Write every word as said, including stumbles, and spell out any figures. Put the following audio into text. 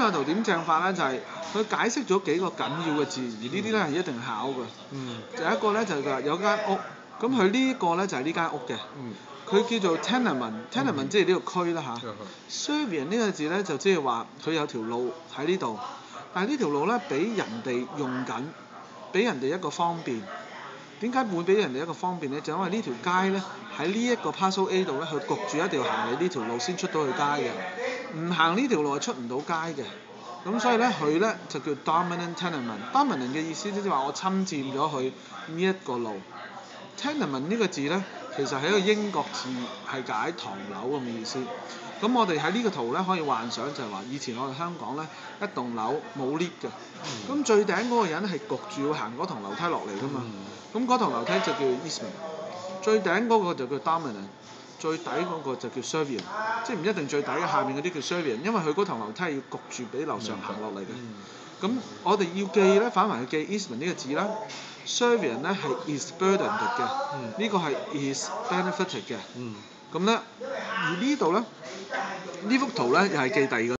兩個圖點正法咧？就係、是、佢解釋咗幾個緊要嘅字，而呢啲咧係一定考嘅。 嗯。 第一個咧就係、是、有間屋，咁佢呢個咧就係呢間屋嘅。 嗯。 佢叫做 tenement，tenement 即係呢個區啦嚇。Servian 呢個字咧就即係話佢有條路喺呢度，但係呢條路咧俾人哋用緊，俾人哋一個方便。點解會俾人哋一個方便咧？就因為呢條街咧喺呢一個 Parcel A 度咧，佢焗住一定要行你呢條路先出到去街嘅，唔行呢條路係出唔到街嘅。咁所以咧佢咧就叫 dominant tenement。dominant 嘅意思即係話我侵佔咗佢呢一個路。tenement 呢個字咧其實係一個英國字，係解唐樓咁嘅意思。咁我哋喺呢個圖咧可以幻想就係話，以前我哋香港咧一棟樓冇 lift 嘅，咁、嗯、最頂嗰個人係焗住要行嗰層樓梯落嚟㗎嘛。咁嗰層樓梯就叫 easement， 最頂嗰個就叫 dominant， 最底嗰個就叫 servian， 即係唔一定最底嘅，下面嗰啲叫 servian， 因為佢嗰層樓梯係要焗住俾樓上行落嚟嘅。咁、嗯、我哋要記咧，反為去記 easement 呢個字啦。Servian 咧係 is burdened 嘅，呢、嗯、個係 is benefited 嘅。咁咧、嗯，而呢度咧，呢幅圖咧又係記第二個。